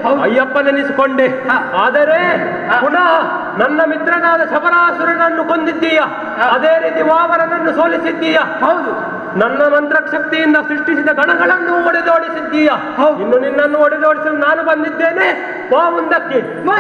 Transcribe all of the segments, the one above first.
ಅಯ್ಯಪ್ಪನೆನಿಸಿಕೊಂಡೆ. ಆದರೆ ಪುನಃ ನನ್ನ ಮಿತ್ರನಾದ ಶಬರಾಸುರನನ್ನು ಕೊಂದಿದ್ದೀಯ, ಅದೇ ರೀತಿ ವಾಮನನನ್ನು ಸೋಲಿಸಿದ್ದೀಯ. ಹೌದು. ನನ್ನ ಮಂತ್ರಶಕ್ತಿಯಿಂದ ಸೃಷ್ಟಿಸಿದ ಗಣಗಳನ್ನು ಒಡೆದೋಡಿಸಿದ್ದೀಯ. ಇನ್ನು ನಿನ್ನನ್ನು ಒಡೆದೋಡಿಸಲು ನಾನು ಬಂದಿದ್ದೇನೆ. ಬಾ ಮುಂದಕ್ಕೆ.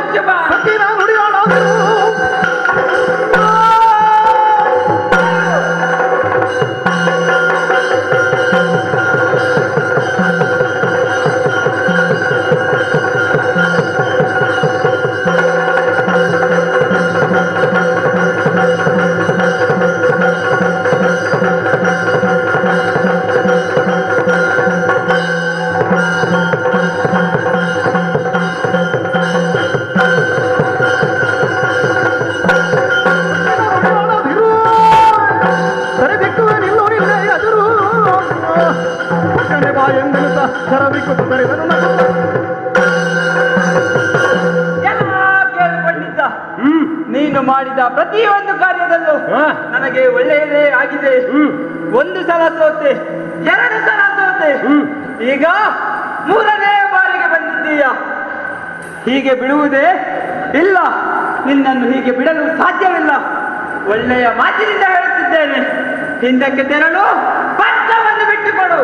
ನೀನು ಮಾಡಿದ ಪ್ರತಿಯೊಂದು ಕಾರ್ಯದಲ್ಲೂ ನನಗೆ ಒಳ್ಳೆಯದೇ ಆಗಿದೆ. ಒಂದು ಸಲ ಸೋತೆ, ಎರಡು ಸಲ ಸೋತೆ, ಈಗ ಮೂರನೇ ಬಾರಿಗೆ ಬಂದಿದ್ದೀಯ. ಹೀಗೆ ಬಿಡುವುದೇ ಇಲ್ಲ. ನಿನ್ನನ್ನು ಹೀಗೆ ಬಿಡಲು ಸಾಧ್ಯವಿಲ್ಲ. ಒಳ್ಳೆಯ ಮಾತಿನಿಂದ ಹೇಳುತ್ತಿದ್ದೇನೆ, ಹಿಂದಕ್ಕೆ ತೆರಳು, ಪಟ್ಟವನ್ನು ಬಿಟ್ಟುಕೊಡು.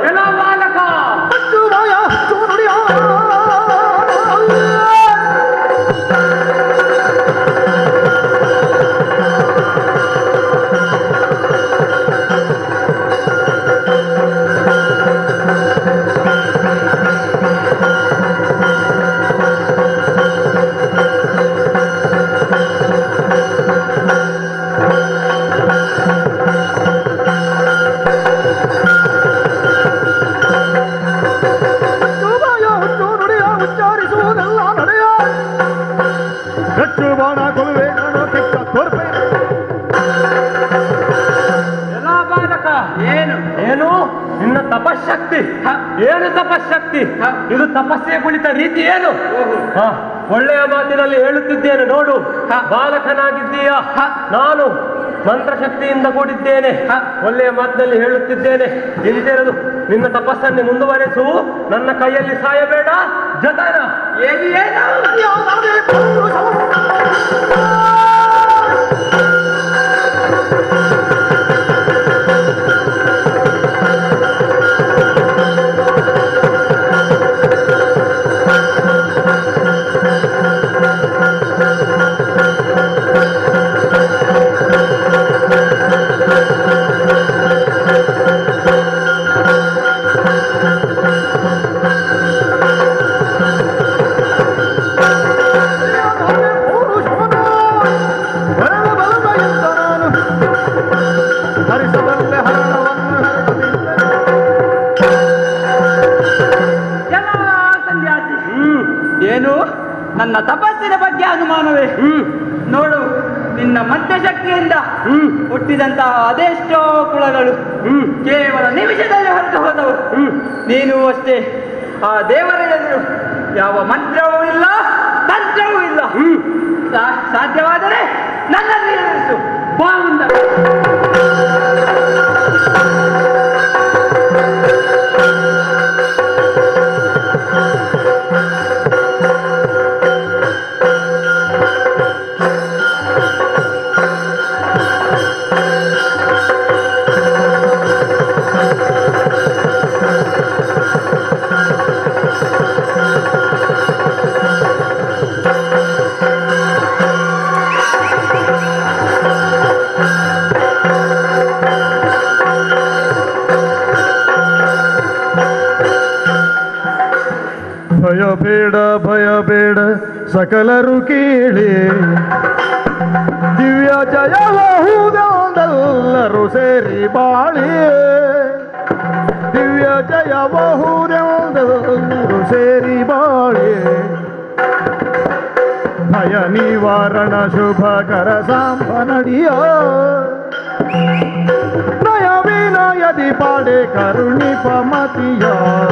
ನಿನ್ನ ತಪಶಕ್ತಿ ಏನು? ತಪಶಕ್ತಿ ಇದು ತಪಸ್ಸೆ ಕುಳಿತ ರೀತಿ ಏನು? ಒಳ್ಳೆಯ ಮಾತಿನಲ್ಲಿ ಹೇಳುತ್ತಿದ್ದೇನೆ ನೋಡು. ಬಾಲಕನಾಗಿದ್ದೀಯ, ನಾನು ಮಂತ್ರಶಕ್ತಿಯಿಂದ ಕೂಡಿದ್ದೇನೆ. ಒಳ್ಳೆಯ ಮಾತಿನಲ್ಲಿ ಹೇಳುತ್ತಿದ್ದೇನೆ, ಇಂತೆರದು ನಿನ್ನ ತಪಸ್ಸನ್ನೇ ಮುಂದುವರೆಸು. ನನ್ನ ಕೈಯಲ್ಲಿ ಸಾಯಬೇಡ. ಜತನ ಏನು? ನನ್ನ ತಪಸ್ಸಿನ ಬಗ್ಗೆ ಅನುಮಾನವೇ? ನೋಡು, ನಿನ್ನ ಮಂತ್ರಶಕ್ತಿಯಿಂದ ಹುಟ್ಟಿದಂತಹ ಅದೆಷ್ಟೋ ಕುಳಗಳು ಕೇವಲ ನಿಮಿಷದಲ್ಲಿ ಹೊರಟು ಹೋದವು. ನೀನು ಅಷ್ಟೇ. ಆ ದೇವರ ಎದುರು ಯಾವ ಮಂತ್ರವೂ ಇಲ್ಲ, ತಂತ್ರವೂ ಇಲ್ಲ. ಸಾಧ್ಯವಾದರೆ ನನ್ನನ್ನು ಎದುರಿಸು. ಬಾಂದ ಭಯಬೇಡ ಭಯಬೇಡ ಸಕಲರು ಕೇಳಿ, ದಿವ್ಯ ಜಯಬಹುದೆಲ್ಲರೂ ಸೇರಿ ಬಾಳಿ. ದಿವ್ಯ ಜಯಬಹುದೆಲ್ಲರೂ ಸೇರಿ ಬಾಳಿ. ಭಯ ನಿವಾರಣ ಶುಭಕರ ಸಾಂಬ ನಡಿಯ. ನಯ ವಿನಯದಿ ಪಾಡೆ ಕರುಣಿಪ ಮತಿಯ.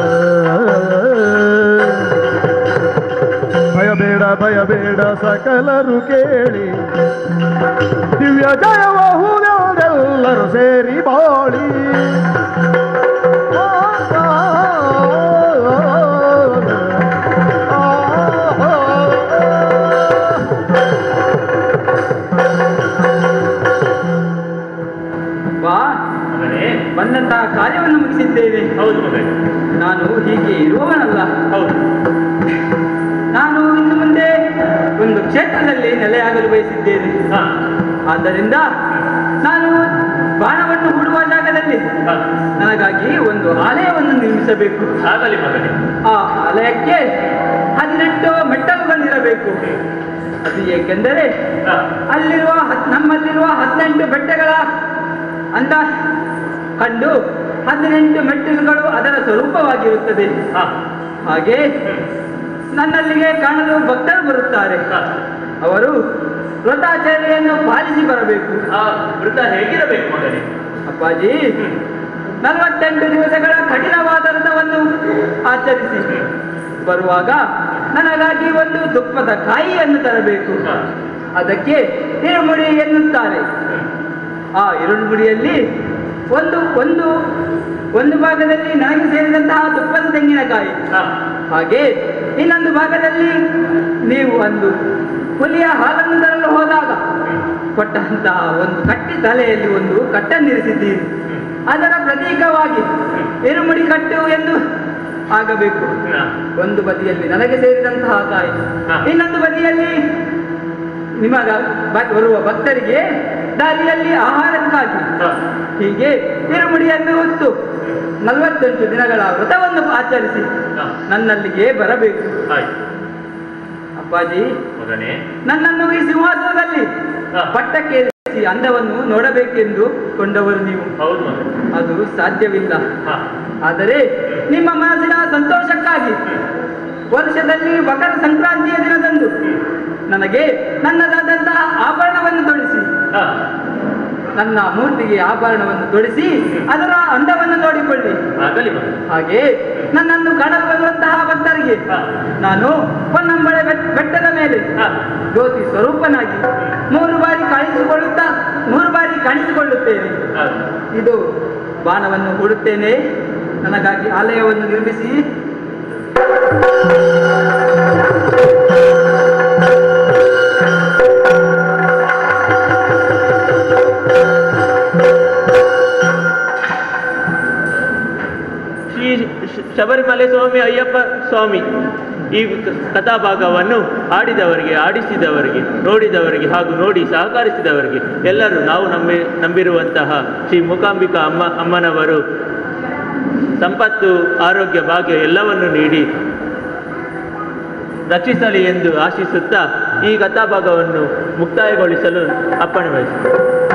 ಭಯಬೇಡ ಭಯಬೇಡ ಸಕಲರು ಕೇಳಿ, ದಿವ್ಯ ಜಯಬಹುದೆಲ್ಲರೂ ಸೇರಿ ಬಾಳಿ. ಕ್ಷೇತ್ರದಲ್ಲಿ ನೆಲೆಯಾಗಲು ಬಯಸಿದ್ದೇನೆ. ಆದ್ದರಿಂದ ನಾನು ಬಾಣವನ್ನು ಹೂಡುವ ಜಾಗದಲ್ಲಿ ನನಗಾಗಿ ಒಂದು ಆಲಯವನ್ನು ನಿರ್ಮಿಸಬೇಕು. ಆಗಲಿ ಮಗನೇ. ಆ ಆಲಯಕ್ಕೆ 18 ಮೆಟ್ಟಲುಗಳಿರಬೇಕು. ಅದು ಏಕೆಂದರೆ ನಮ್ಮಲ್ಲಿರುವ 18 ಬೆಟ್ಟಗಳ ಅಂದ ಕಂಡು 18 ಮೆಟ್ಟಿಲುಗಳು ಅದರ ಸ್ವರೂಪವಾಗಿರುತ್ತದೆ. ಹಾಗೆ ನನ್ನಲ್ಲಿಗೆ ಕಾಣಲು ಭಕ್ತರು ಬರುತ್ತಾರೆ. ಅವರು ವ್ರತಾಚರಣೆಯನ್ನು ಪಾಲಿಸಿ ಬರಬೇಕು. ವೃತ ಹೇಗಿರಬೇಕು ಮಗನೇ? ಅಪ್ಪಾಜಿ, 48 ದಿವಸಗಳ ಕಠಿಣವಾದ ವ್ರತವನ್ನು ಆಚರಿಸಿ ಬರುವಾಗ ನನಗಾಗಿ ಒಂದು ತುಪ್ಪದ ಕಾಯಿಯನ್ನು ತರಬೇಕು. ಅದಕ್ಕೆ ಇರುಮುಡಿ ಎನ್ನುತ್ತಾರೆ. ಆ ಇರುಮುಡಿಯಲ್ಲಿ ಒಂದು ಭಾಗದಲ್ಲಿ ನನಗೆ ಸೇರಿದಂತಹ ತುಪ್ಪದ ತೆಂಗಿನಕಾಯಿ, ಹಾಗೆ ಇನ್ನೊಂದು ಭಾಗದಲ್ಲಿ ನೀವು ಒಂದು ಹುಲಿಯ ಹಾಲನ್ನು ತರಲು ಹೋದಾಗ ಕೊಟ್ಟಂತಹ ಒಂದು ಕಟ್ಟಿ ತಲೆಯಲ್ಲಿ ಒಂದು ಕಟ್ಟನ್ನಿರಿಸಿದ್ದೀರಿ. ಅದರ ಪ್ರತೀಕವಾಗಿ ಇರುಮುಡಿ ಕಟ್ಟು ಎಂದು ಆಗಬೇಕು. ಒಂದು ಬದಿಯಲ್ಲಿ ನನಗೆ ಸೇರಿದಂತಹ ಕಾಯಿ, ಇನ್ನೊಂದು ಬದಿಯಲ್ಲಿ ನಿಮಗ ಬರುವ ಭಕ್ತರಿಗೆ ದಾರಿಯಲ್ಲಿ ಆಹಾರಕ್ಕಾಗಿ. ಹೀಗೆ ಇರುಮುಡಿಯನ್ನು ಹೊತ್ತು 48 ದಿನಗಳ ವ್ರತವನ್ನು ಆಚರಿಸಿ ನನ್ನಲ್ಲಿಗೆ ಬರಬೇಕು. ಅಪ್ಪಾಜಿ, ನನ್ನನ್ನು ಈ ಸಿಂಹಾಸನದಲ್ಲಿ ಪಟ್ಟಕ್ಕೇರಿಸಿ ಅಂದವನ್ನು ನೋಡಬೇಕೆಂದು ಕೊಂಡವರು ನೀವು. ಅದು ಸಾಧ್ಯವಿಲ್ಲ. ಆದರೆ ನಿಮ್ಮ ಮನಸ್ಸಿನ ಸಂತೋಷಕ್ಕಾಗಿ ವರ್ಷದಲ್ಲಿ ಮಕರ ಸಂಕ್ರಾಂತಿಯ ದಿನದಂದು ನನಗೆ ನನ್ನದಾದಂತಹ ಆಭರಣವನ್ನು ತೊಡಿಸಿ, ನನ್ನ ಮೂರ್ತಿಗೆ ಆಭರಣವನ್ನು ತೊಡಿಸಿ ಅದರ ಅಂದವನ್ನು ನೋಡಿಕೊಳ್ಳಿ. ಹಾಗೆ ನನ್ನನ್ನು ಕಾಣಲು ಬರುವಂತಹ ಭಕ್ತರಿಗೆ ನಾನು ಹೊನ್ನಂಬಳೆ ಬೆಟ್ಟದ ಮೇಲೆ ಜ್ಯೋತಿ ಸ್ವರೂಪನಾಗಿ 3 ಬಾರಿ ಕಾಣಿಸಿಕೊಳ್ಳುತ್ತೇನೆ. ಇದು ಬಾಣವನ್ನು ಹೂಡುತ್ತೇನೆ. ನನಗಾಗಿ ಆಲಯವನ್ನು ನಿರ್ಮಿಸಿ. ಶ್ರೀ ಶಬರಿಮಲೆ ಸ್ವಾಮಿ ಅಯ್ಯಪ್ಪ ಸ್ವಾಮಿ ಈ ಕಥಾಭಾಗವನ್ನು ಆಡಿದವರಿಗೆ, ಆಡಿಸಿದವರಿಗೆ, ನೋಡಿದವರಿಗೆ ಹಾಗೂ ನೋಡಿ ಸಹಕರಿಸಿದವರಿಗೆ ಎಲ್ಲರೂ ನಾವು ನಂಬಿರುವಂತಹ ಶ್ರೀ ಮೂಕಾಂಬಿಕಾ ಅಮ್ಮನವರು ಸಂಪತ್ತು, ಆರೋಗ್ಯ, ಭಾಗ್ಯ ಎಲ್ಲವನ್ನು ನೀಡಿ ರಕ್ಷಿಸಲಿ ಎಂದು ಆಶಿಸುತ್ತಾ ಈ ಕಥಾಭಾಗವನ್ನು ಮುಕ್ತಾಯಗೊಳಿಸಲು ಅಪ್ಪಣೆ ವಹಿಸಿದೆ.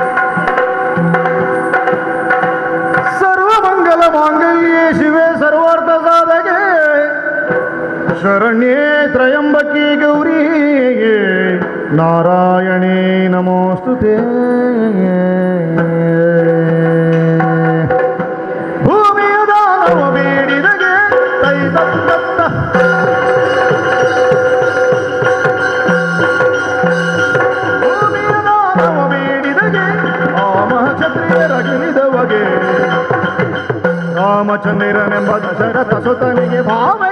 ಸರ್ವಮಂಗಲ ಮಾಂಗಲ್ಯೇ ಶಿವೆ ಸರ್ವಾರ್ಥ ಸಾಧಕೆ ಶರಣ್ಯೇ ತ್ರಯಂಬಕಿ ಗೌರಿ ನಾರಾಯಣೇ ನಮೋಸ್ತುತೇ. ಭೂಮಿಯ ದಾನವ ಬೇಡಿದಗೆ ತೈತತ್ತ ಭೂಮಿಯ ದಾನವ ಬೇಡಿದಗೆ ಆಮಹಕ್ಷತ್ರಿಯರಗಿಲಿದವಗೆ ರಾಮಚಂದ್ರನೆಂಬ ದಶರಥ ಸುತನಿಗೆ ಭಾವ